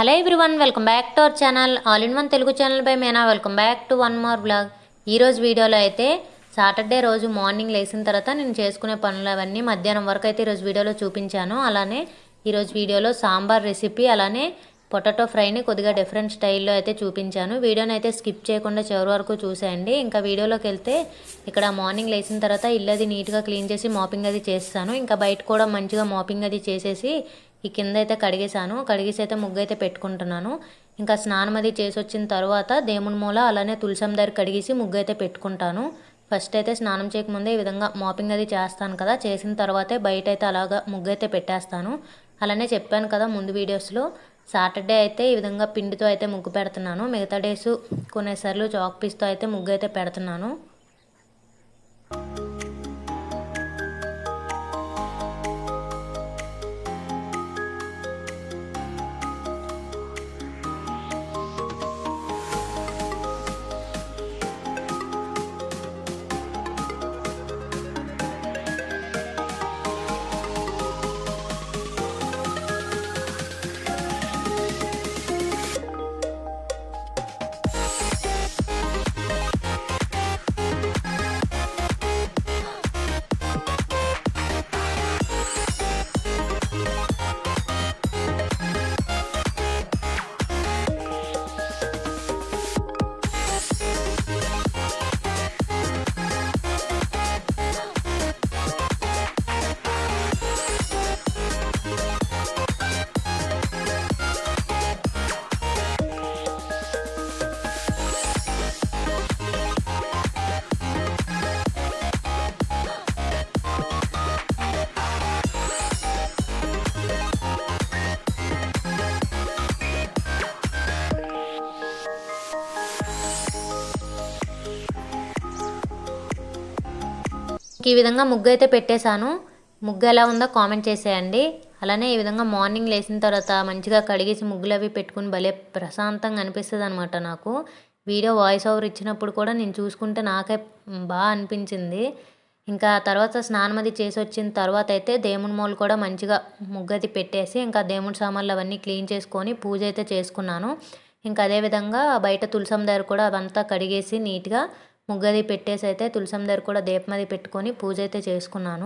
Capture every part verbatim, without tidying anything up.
Hello everyone, welcome back to our channel all in one Telugu channel by Meena. Welcome back to one more blog. ఈరోజు వీడియోలో అయితే Saturday రోజు morning లేచిన తర్వాత నేను చేసుకునే పనులు అవన్నీ మధ్యాహ్నం వరకు అయితే ఈరోజు వీడియోలో చూపించాను. అలానే ఈరోజు వీడియోలో సాంబార్ రెసిపీ అలానే పొటాటో ఫ్రైని కొద్దిగా డిఫరెంట్ స్టైల్లో అయితే చూపించాను. వీడియోని అయితే స్కిప్ చేయకుండా చివరి వరకు చూసేయండి. ఇంకా వీడియోలోకి వెళ్తే ఇక్కడ మార్నింగ్ లేచిన తర్వాత ఇల్లు అది నీట్గా క్లీన్ చేసి మాపింగ్ అది చేస్తాను. ఇంకా బయట కూడా మంచిగా మాపింగ్ అది చేసేసి ఈ కింద అయితే కడిగేసాను. కడిగేసి అయితే ముగ్గు అయితే పెట్టుకుంటున్నాను. ఇంకా స్నానం అది చేసి వచ్చిన తర్వాత దేవుని మూల అలానే తులసం దగ్గర కడిగేసి ముగ్గు అయితే పెట్టుకుంటాను. ఫస్ట్ అయితే స్నానం చేయకముందే ఈ విధంగా మాపింగ్ అది చేస్తాను కదా, చేసిన తర్వాతే బయట అయితే అలాగా ముగ్గు అయితే పెట్టేస్తాను. అలానే చెప్పాను కదా ముందు వీడియోస్లో, సాటర్డే అయితే ఈ విధంగా పిండితో అయితే ముగ్గు పెడుతున్నాను. మిగతా డేస్ కొన్నిసార్లు చాక్ పీస్తో అయితే ముగ్గు అయితే పెడుతున్నాను. ఈ విధంగా ముగ్గు అయితే పెట్టేశాను. ముగ్గు ఎలా ఉందో కామెంట్ చేసేయండి. అలానే ఈ విధంగా మార్నింగ్ లేచిన తర్వాత మంచిగా కడిగేసి ముగ్గులు అవి పెట్టుకుని భలే ప్రశాంతంగా అనిపిస్తుంది అనమాట. నాకు వీడియో వాయిస్ ఓవర్ ఇచ్చినప్పుడు కూడా నేను చూసుకుంటే నాకే బాగా అనిపించింది. ఇంకా తర్వాత స్నానం అది చేసి వచ్చిన తర్వాత అయితే దేవుని మూల కూడా మంచిగా ముగ్గు అది పెట్టేసి ఇంకా దేవుని సామాన్లు అవన్నీ క్లీన్ చేసుకొని పూజ అయితే చేసుకున్నాను. ఇంకా అదేవిధంగా బయట తులసం దగ్గర కూడా అవంతా కడిగేసి నీట్గా ముగ్గది పెట్టేసి అయితే తులసం దగ్గర కూడా దీపం అది పెట్టుకొని పూజ అయితే చేసుకున్నాను.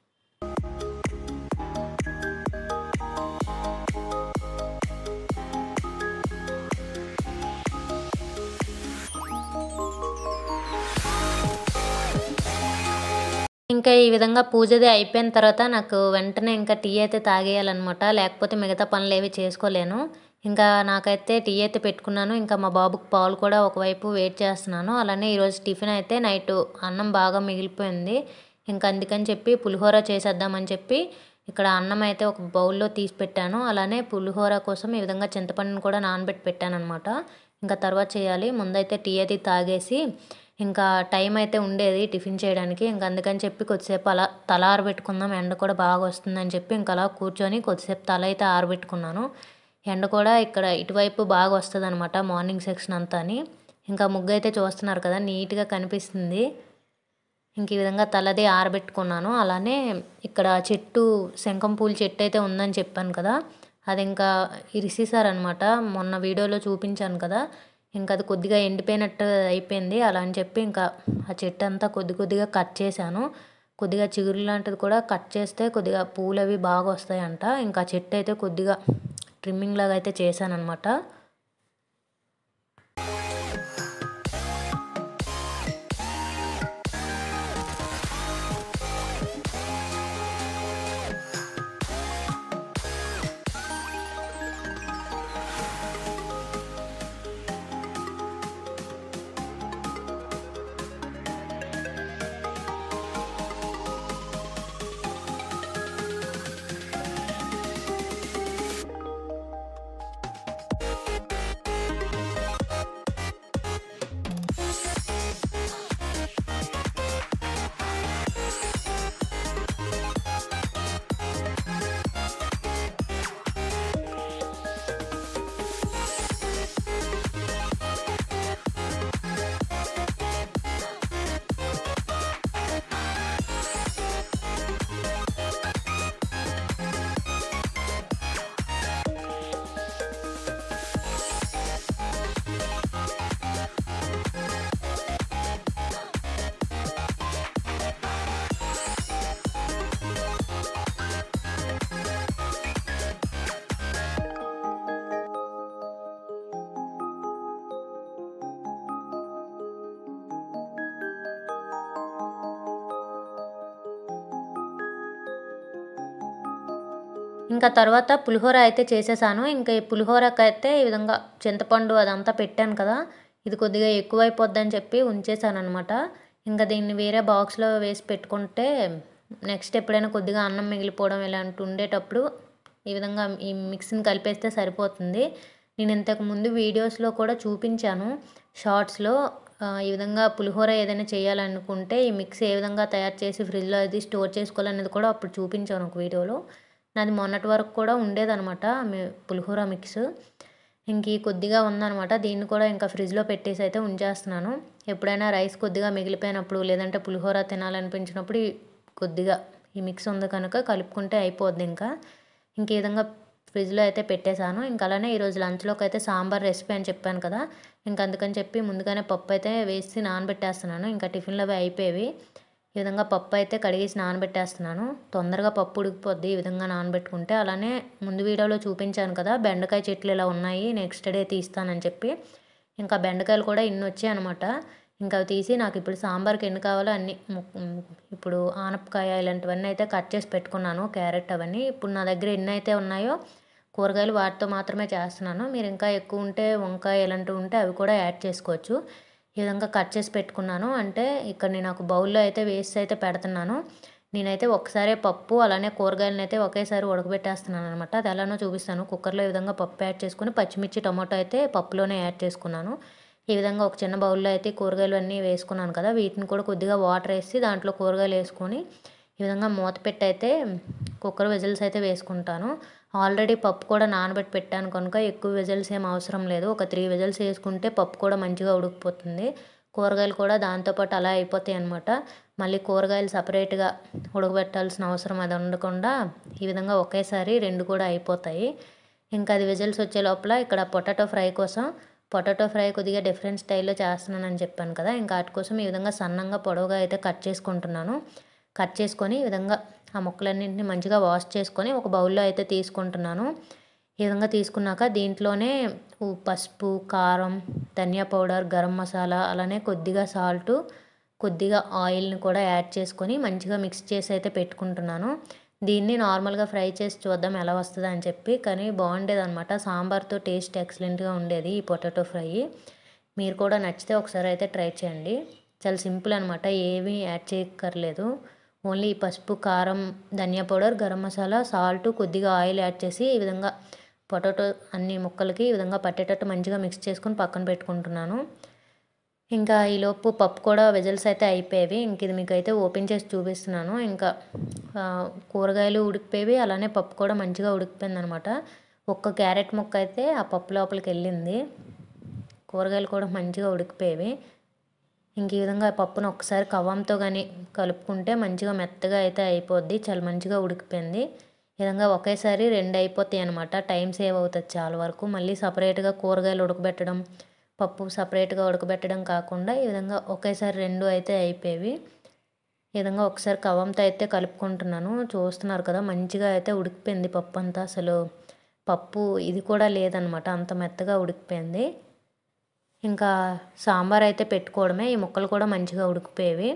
ఇంకా ఈ విధంగా పూజది అయిపోయిన తర్వాత నాకు వెంటనే ఇంకా టీ అయితే తాగేయాలన్నమాట, లేకపోతే మిగతా పనులు ఏవి చేసుకోలేను. ఇంకా నాకైతే టీ అయితే పెట్టుకున్నాను. ఇంకా మా బాబుకి పాలు కూడా ఒకవైపు వెయిట్ చేస్తున్నాను. అలానే ఈరోజు టిఫిన్ అయితే నైట్ అన్నం బాగా మిగిలిపోయింది. ఇంకా అందుకని చెప్పి పులిహోర చేసేద్దామని చెప్పి ఇక్కడ అన్నం అయితే ఒక బౌల్లో తీసి పెట్టాను. అలానే పులిహోర కోసం ఈ విధంగా చింతపండుని కూడా నానబెట్టి పెట్టాను అనమాట. ఇంకా తర్వాత చేయాలి. ముందైతే టీ అది తాగేసి ఇంకా టైం అయితే ఉండేది టిఫిన్ చేయడానికి. ఇంకా అందుకని చెప్పి కొద్దిసేపు అలా తల ఆరబెట్టుకుందాం, ఎండ కూడా బాగా వస్తుందని చెప్పి ఇంకా అలా కూర్చొని కొద్దిసేపు తల అయితే ఆరబెట్టుకున్నాను. ఎండ కూడా ఇక్కడ ఇటువైపు బాగా వస్తుంది అనమాట మార్నింగ్ సెక్షన్ అంతా అని. ఇంకా ముగ్గు అయితే చూస్తున్నారు కదా నీట్గా కనిపిస్తుంది. ఇంక ఈ విధంగా తలది ఆరబెట్టుకున్నాను. అలానే ఇక్కడ చెట్టు శంఖం పూల చెట్టు అయితే ఉందని చెప్పాను కదా, అది ఇంకా ఇరిసేసారనమాట. మొన్న వీడియోలో చూపించాను కదా, ఇంకా అది కొద్దిగా ఎండిపోయినట్టు అయిపోయింది. అలా అని చెప్పి ఇంకా ఆ చెట్టు అంతా కొద్ది కొద్దిగా కట్ చేశాను. కొద్దిగా చిగురు లాంటిది కూడా కట్ చేస్తే కొద్దిగా పూలు అవి బాగా వస్తాయంట. ఇంకా చెట్టు అయితే కొద్దిగా ట్రిమ్మింగ్ లాగా అయితే చేశాను అనమాట. ఇంకా తర్వాత పులిహోర అయితే చేసేసాను. ఇంకా ఈ పులిహోరకైతే ఈ విధంగా చింతపండు అదంతా పెట్టాను కదా, ఇది కొద్దిగా ఎక్కువైపోద్దని చెప్పి ఉంచేసాననమాట. ఇంకా దీన్ని వేరే బాక్స్లో వేసి పెట్టుకుంటే నెక్స్ట్ ఎప్పుడైనా కొద్దిగా అన్నం మిగిలిపోవడం ఇలాంటి ఉండేటప్పుడు ఈ విధంగా ఈ మిక్స్ని కలిపేస్తే సరిపోతుంది. నేను ఇంతకు ముందు వీడియోస్లో కూడా చూపించాను షార్ట్స్లో. ఈ విధంగా పులిహోర ఏదైనా చేయాలనుకుంటే ఈ మిక్స్ ఏ విధంగా తయారు చేసి ఫ్రిడ్జ్లో అది స్టోర్ చేసుకోవాలనేది కూడా అప్పుడు చూపించాను ఒక వీడియోలో. నాది మొన్నటి వరకు కూడా ఉండేదనమాట మీ పులిహోర మిక్స్. ఇంక ఈ కొద్దిగా ఉందనమాట, దీన్ని కూడా ఇంకా ఫ్రిడ్జ్లో పెట్టేసి అయితే ఉంచేస్తున్నాను. ఎప్పుడైనా రైస్ కొద్దిగా మిగిలిపోయినప్పుడు లేదంటే పులిహోర తినాలనిపించినప్పుడు కొద్దిగా ఈ మిక్స్ ఉంది కనుక కలుపుకుంటే అయిపోద్ది. ఇంకా ఇంక ఈ విధంగా ఫ్రిడ్జ్లో అయితే పెట్టేశాను. ఇంకా అలానే ఈరోజు లంచ్లోకి అయితే సాంబార్ రెసిపీ అని చెప్పాను కదా, ఇంక అందుకని చెప్పి ముందుగానే పప్పు అయితే వేసి నానబెట్టేస్తున్నాను. ఇంకా టిఫిన్లు అవి అయిపోయేవి. ఈ విధంగా పప్పు అయితే కడిగేసి నానబెట్టేస్తున్నాను. తొందరగా పప్పు ఉడికిపోద్ది ఈ విధంగా నానబెట్టుకుంటే. అలానే ముందు వీడియోలో చూపించాను కదా బెండకాయ చెట్లు ఇలా ఉన్నాయి, నెక్స్ట్ డే తీస్తానని చెప్పి. ఇంకా బెండకాయలు కూడా ఇన్ని వచ్చాయి అనమాట. ఇంకా అవి తీసి నాకు ఇప్పుడు సాంబార్కి ఎన్ని కావాలో అన్ని ఇప్పుడు ఆనపకాయ ఇలాంటివన్నీ అయితే కట్ చేసి పెట్టుకున్నాను, క్యారెట్ అవన్నీ. ఇప్పుడు నా దగ్గర ఎన్ని అయితే ఉన్నాయో కూరగాయలు వాటితో మాత్రమే చేస్తున్నాను. మీరు ఇంకా ఎక్కువ ఉంటే వంకాయ ఇలాంటివి ఉంటే అవి కూడా యాడ్ చేసుకోవచ్చు. ఈ విధంగా కట్ చేసి పెట్టుకున్నాను. అంటే ఇక్కడ నేను ఒక బౌల్లో అయితే వేసి అయితే పెడుతున్నాను. నేనైతే ఒకసారి పప్పు అలానే కూరగాయలను అయితే ఒకేసారి ఉడకబెట్టేస్తున్నాను అనమాట. అది ఎలానో చూపిస్తాను. కుక్కర్లో ఈ విధంగా పప్పు యాడ్ చేసుకుని పచ్చిమిర్చి టమాటో అయితే పప్పులోనే యాడ్ చేసుకున్నాను. ఈ విధంగా ఒక చిన్న బౌల్లో అయితే కూరగాయలు అన్నీ వేసుకున్నాను కదా, వీటిని కూడా కొద్దిగా వాటర్ వేసి దాంట్లో కూరగాయలు వేసుకొని ఈ విధంగా మూత పెట్టి అయితే కుక్కర్ విజిల్స్ అయితే వేసుకుంటాను. ఆల్రెడీ పప్పు కూడా నానబెట్టి పెట్టాను కనుక ఎక్కువ విజిల్స్ ఏం అవసరం లేదు. ఒక త్రీ విజిల్స్ వేసుకుంటే పప్పు కూడా మంచిగా ఉడికిపోతుంది. కూరగాయలు కూడా దాంతోపాటు అలా అయిపోతాయి అనమాట. మళ్ళీ కూరగాయలు సపరేట్గా ఉడకబెట్టాల్సిన అవసరం అది ఉండకుండా ఈ విధంగా ఒకేసారి రెండు కూడా అయిపోతాయి. ఇంకా అది విజిల్స్ వచ్చే లోపల ఇక్కడ పొటాటో ఫ్రై కోసం పొటాటో ఫ్రై కొద్దిగా డిఫరెంట్ స్టైల్లో చేస్తున్నానని చెప్పాను కదా, ఇంకా వాటి కోసం ఈ విధంగా సన్నంగా పొడవుగా అయితే కట్ చేసుకుంటున్నాను. కట్ చేసుకొని ఈ విధంగా ఆ ముక్కలన్నింటినీ మంచిగా వాష్ చేసుకొని ఒక బౌల్లో అయితే తీసుకుంటున్నాను. ఈ విధంగా తీసుకున్నాక దీంట్లోనే పసుపు, కారం, ధనియా పౌడర్, గరం మసాలా అలానే కొద్దిగా సాల్టు, కొద్దిగా ఆయిల్ని కూడా యాడ్ చేసుకొని మంచిగా మిక్స్ చేసి అయితే పెట్టుకుంటున్నాను. దీన్ని నార్మల్గా ఫ్రై చేసి చూద్దాం ఎలా వస్తుందా అని చెప్పి, కానీ బాగుండేది అనమాట. సాంబార్తో టేస్ట్ ఎక్సలెంట్గా ఉండేది ఈ పొటాటో ఫ్రై. మీరు కూడా నచ్చితే ఒకసారి అయితే ట్రై చేయండి. చాలా సింపుల్ అనమాట, ఏమీ యాడ్ చేయక్కర్లేదు. ఓన్లీ పసుపు, కారం, ధనియా పౌడర్, గరం మసాలా, సాల్ట్, కొద్దిగా ఆయిల్ యాడ్ చేసి ఈ విధంగా పొటాటో అన్ని ముక్కలకి ఈ విధంగా పట్టేటట్టు మంచిగా మిక్స్ చేసుకొని పక్కన పెట్టుకుంటున్నాను. ఇంకా ఈలోపు పప్పు కూడా విజిల్స్ అయితే అయిపోయేవి. ఇంక ఇది మీకు అయితే ఓపెన్ చేసి చూపిస్తున్నాను. ఇంకా కూరగాయలు ఉడికిపోయేవి, అలానే పప్పు కూడా మంచిగా ఉడికిపోయింది అనమాట. ఒక్క క్యారెట్ ముక్క అయితే ఆ పప్పు లోపలికి వెళ్ళింది. కూరగాయలు కూడా మంచిగా ఉడికిపోయేవి. ఇంక ఈ విధంగా పప్పును ఒకసారి కవ్వంతో కానీ కలుపుకుంటే మంచిగా మెత్తగా అయితే అయిపోద్ది. చాలా మంచిగా ఉడికిపోయింది. ఈ విధంగా ఒకేసారి రెండు అయిపోతాయి అనమాట. టైం సేవ్ అవుతుంది చాలా వరకు. మళ్ళీ సపరేట్గా కూరగాయలు ఉడకబెట్టడం, పప్పు సపరేట్గా ఉడకబెట్టడం కాకుండా ఈ విధంగా ఒకేసారి రెండు అయితే అయిపోయేవి. ఈ విధంగా ఒకసారి కవ్వంతో అయితే కలుపుకుంటున్నాను. చూస్తున్నారు కదా మంచిగా అయితే ఉడికిపోయింది పప్పు అంతా. అసలు పప్పు ఇది కూడా లేదనమాట, అంత మెత్తగా ఉడికిపోయింది. ఇంకా సాంబార్ అయితే పెట్టుకోవడమే. ఈ ముక్కలు కూడా మంచిగా ఉడికిపోయేవి.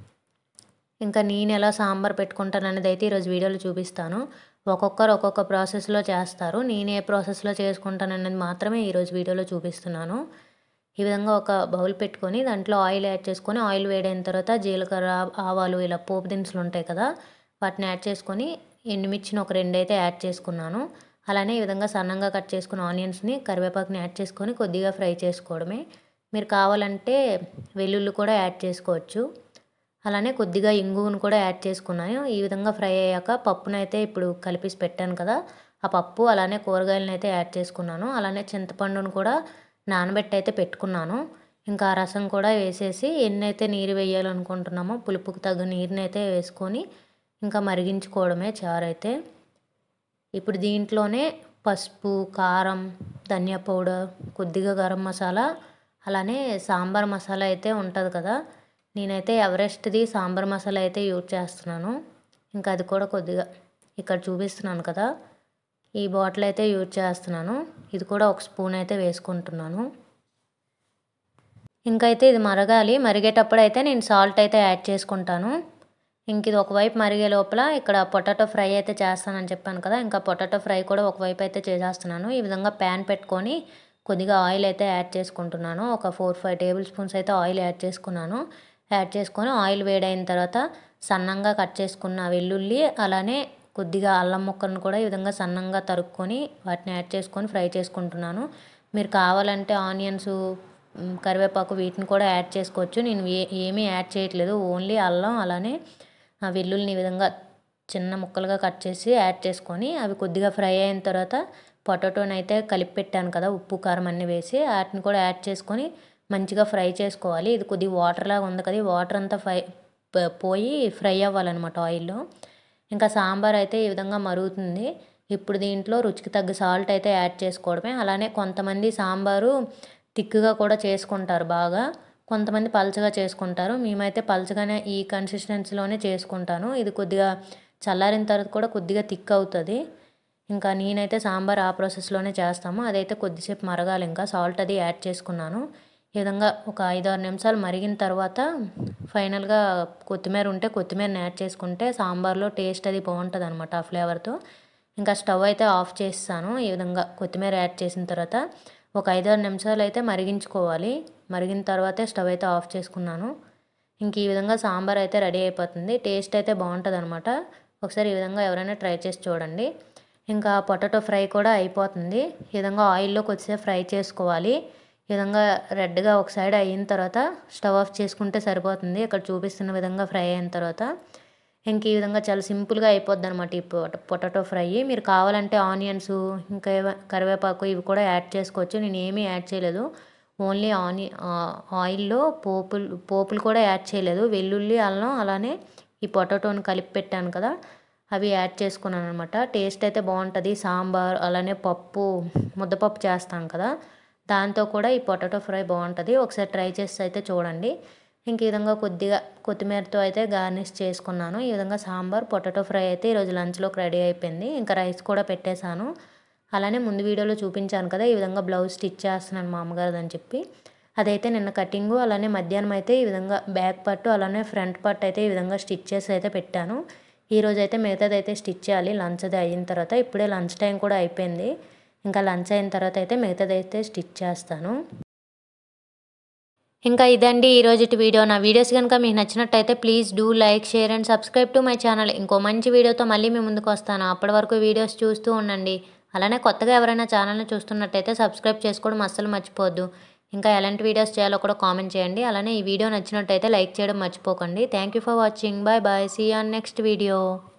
ఇంకా నేను ఎలా సాంబార్ పెట్టుకుంటాను అనేది అయితే ఈరోజు వీడియోలో చూపిస్తాను. ఒక్కొక్కరు ఒక్కొక్క ప్రాసెస్లో చేస్తారు. నేను ఏ ప్రాసెస్లో చేసుకుంటాను అనేది మాత్రమే ఈరోజు వీడియోలో చూపిస్తున్నాను. ఈ విధంగా ఒక బౌల్ పెట్టుకొని దాంట్లో ఆయిల్ యాడ్ చేసుకొని ఆయిల్ వేడైన తర్వాత జీలకర్ర, ఆవాలు ఇలా పోపు దినుసులు ఉంటాయి కదా, వాటిని యాడ్ చేసుకొని ఎండుమిర్చిని ఒక రెండు అయితే యాడ్ చేసుకున్నాను. అలానే ఈ విధంగా సన్నంగా కట్ చేసుకున్న ఆనియన్స్ని, కరివేపాకుని యాడ్ చేసుకొని కొద్దిగా ఫ్రై చేసుకోవడమే. మీరు కావాలంటే వెల్లుల్లి కూడా యాడ్ చేసుకోవచ్చు. అలానే కొద్దిగా ఇంగువను కూడా యాడ్ చేసుకున్నాను. ఈ విధంగా ఫ్రై అయ్యాక పప్పునైతే ఇప్పుడు కలిపేసి పెట్టాను కదా, ఆ పప్పు అలానే కూరగాయలను అయితే యాడ్ చేసుకున్నాను. అలానే చింతపండును కూడా నానబెట్టి అయితే పెట్టుకున్నాను. ఇంకా ఆ రసం కూడా వేసేసి ఎన్నైతే నీరు వేయాలనుకుంటున్నామో పులుపుకు తగ్గ నీరుని అయితే వేసుకొని ఇంకా మరిగించుకోవడమే చారు అయితే. ఇప్పుడు దీంట్లోనే పసుపు, కారం, ధనియా పౌడర్, కొద్దిగా గరం మసాలా, అలానే సాంబార్ మసాలా అయితే ఉంటుంది కదా, నేనైతే ఎవరెస్ట్ది సాంబార్ మసాలా అయితే యూజ్ చేస్తున్నాను. ఇంకా అది కూడా కొద్దిగా ఇక్కడ చూపిస్తున్నాను కదా, ఈ బాటిల్ అయితే యూజ్ చేస్తున్నాను. ఇది కూడా ఒక స్పూన్ అయితే వేసుకుంటున్నాను. ఇంకైతే ఇది మరగాలి. మరిగేటప్పుడు అయితే నేను సాల్ట్ అయితే యాడ్ చేసుకుంటాను. ఇంక ఇది ఒకవైపు మరిగే లోపల ఇక్కడ పొటాటో ఫ్రై అయితే చేస్తానని చెప్పాను కదా, ఇంకా పొటాటో ఫ్రై కూడా ఒకవైపు అయితే చేసేస్తున్నాను. ఈ విధంగా ప్యాన్ పెట్టుకొని కొద్దిగా ఆయిల్ అయితే యాడ్ చేసుకుంటున్నాను. ఒక ఫోర్ ఫైవ్ టేబుల్ స్పూన్స్ అయితే ఆయిల్ యాడ్ చేసుకున్నాను. యాడ్ చేసుకొని ఆయిల్ వేడైన తర్వాత సన్నంగా కట్ చేసుకున్న వెల్లుల్లి అలానే కొద్దిగా అల్లం ముక్కలను కూడా ఈ విధంగా సన్నంగా తరుక్కొని వాటిని యాడ్ చేసుకొని ఫ్రై చేసుకుంటున్నాను. మీరు కావాలంటే ఆనియన్స్, కరివేపాకు వీటిని కూడా యాడ్ చేసుకోవచ్చు. నేను ఏ ఏమీ యాడ్ చేయట్లేదు, ఓన్లీ అల్లం అలానే ఆ వెల్లుల్లిని ఈ విధంగా చిన్న ముక్కలుగా కట్ చేసి యాడ్ చేసుకొని అవి కొద్దిగా ఫ్రై అయిన తర్వాత పొటాటోని అయితే కలిపి పెట్టాను కదా, ఉప్పు కారం అన్నీ వేసి వాటిని కూడా యాడ్ చేసుకొని మంచిగా ఫ్రై చేసుకోవాలి. ఇది కొద్దిగా వాటర్ లాగా ఉంది కదా, వాటర్ అంతా ఫ్రై పోయి ఫ్రై అవ్వాలన్నమాట ఆయిల్లో. ఇంకా సాంబార్ అయితే ఈ విధంగా మరుగుతుంది. ఇప్పుడు దీంట్లో రుచికి తగ్గ సాల్ట్ అయితే యాడ్ చేసుకోవడమే. అలానే కొంతమంది సాంబారు తిక్కుగా కూడా చేసుకుంటారు బాగా, కొంతమంది పలచగా చేసుకుంటారు. మేమైతే పలచగానే ఈ కన్సిస్టెన్సీలోనే చేసుకుంటాను. ఇది కొద్దిగా చల్లారిన తర్వాత కూడా కొద్దిగా థిక్ అవుతుంది. ఇంకా నేనైతే సాంబార్ ఆ ప్రాసెస్లోనే చేస్తాము. అదైతే కొద్దిసేపు మరగాలి. ఇంకా సాల్ట్ అది యాడ్ చేసుకున్నాను. ఈ విధంగా ఒక ఐదు ఆరు నిమిషాలు మరిగిన తర్వాత ఫైనల్గా కొత్తిమీర ఉంటే కొత్తిమీరని యాడ్ చేసుకుంటే సాంబార్లో టేస్ట్ అది బాగుంటుంది అనమాట ఆ ఫ్లేవర్తో. ఇంకా స్టవ్ అయితే ఆఫ్ చేస్తాను. ఈ విధంగా కొత్తిమీర యాడ్ చేసిన తర్వాత ఒక ఐదు ఆరు నిమిషాలు అయితే మరిగించుకోవాలి. మరిగిన తర్వాతే స్టవ్ అయితే ఆఫ్ చేసుకున్నాను. ఇంక ఈ విధంగా సాంబార్ అయితే రెడీ అయిపోతుంది. టేస్ట్ అయితే బాగుంటుంది అనమాట. ఒకసారి ఈ విధంగా ఎవరైనా ట్రై చేసి చూడండి. ఇంకా పొటాటో ఫ్రై కూడా అయిపోతుంది. ఈ విధంగా ఆయిల్లో కొద్దిసేపు ఫ్రై చేసుకోవాలి. ఈ విధంగా రెడ్గా ఒక సైడ్ అయిన తర్వాత స్టవ్ ఆఫ్ చేసుకుంటే సరిపోతుంది. ఇక్కడ చూపిస్తున్న విధంగా ఫ్రై అయిన తర్వాత ఇంక ఈ విధంగా చాలా సింపుల్గా అయిపోద్ది అనమాట ఈ పొటాటో ఫ్రై. మీరు కావాలంటే ఆనియన్స్ ఇంకా కరివేపాకు ఇవి కూడా యాడ్ చేసుకోవచ్చు. నేను ఏమీ యాడ్ చేయలేదు, ఓన్లీ ఆని ఆయిల్లో పోపులు పోపులు కూడా యాడ్ చేయలేదు. వెల్లుల్లి, అల్లం అలానే ఈ పొటాటోని కలిపి పెట్టాను కదా, అవి యాడ్ చేసుకున్నాను అనమాట. టేస్ట్ అయితే బాగుంటుంది. సాంబార్ అలానే పప్పు, ముద్దపప్పు చేస్తాం కదా, దాంతో కూడా ఈ పొటాటో ఫ్రై బాగుంటుంది. ఒకసారి ట్రై చేసి అయితే చూడండి. ఇంక ఈ విధంగా కొద్దిగా కొత్తిమీరతో అయితే గార్నిష్ చేసుకున్నాను. ఈ విధంగా సాంబార్ పొటాటో ఫ్రై అయితే ఈరోజు లంచ్లోకి రెడీ అయిపోయింది. ఇంకా రైస్ కూడా పెట్టేశాను. అలానే ముందు వీడియోలో చూపించాను కదా, ఈ విధంగా బ్లౌజ్ స్టిచ్ చేస్తున్నాను మా అమ్మగారిది అని చెప్పి, అదైతే నిన్న కటింగు. అలానే మధ్యాహ్నం అయితే ఈ విధంగా బ్యాక్ పట్టు అలానే ఫ్రంట్ పట్టు అయితే ఈ విధంగా స్టిచ్ చేసి అయితే పెట్టాను. ఈరోజు అయితే మిగతాది అయితే స్టిచ్ చేయాలి లంచ్ అది అయిన తర్వాత. ఇప్పుడే లంచ్ టైం కూడా అయిపోయింది. ఇంకా లంచ్ అయిన తర్వాత అయితే మిగతాది అయితే స్టిచ్ చేస్తాను. ఇంకా ఇదండి ఈరోజు వీడియో. నా వీడియోస్ కనుక మీకు నచ్చినట్టయితే please do like, share and subscribe to my channel. ఇంకో మంచి వీడియోతో మళ్ళీ మీ ముందుకు వస్తాను. అప్పటి వరకు వీడియోస్ చూస్తూ ఉండండి. అలానే కొత్తగా ఎవరైనా ఛానల్ని చూస్తున్నట్టయితే సబ్స్క్రైబ్ చేసుకోవడం అస్సలు మర్చిపోవద్దు. ఇంకా ఎలాంటి వీడియోస్ చేయాలో కూడా కామెంట్ చేయండి. అలానే ఈ వీడియో నచ్చినట్టయితే లైక్ చేయడం మర్చిపోకండి. Thank you for watching. Bye bye. See you on next video.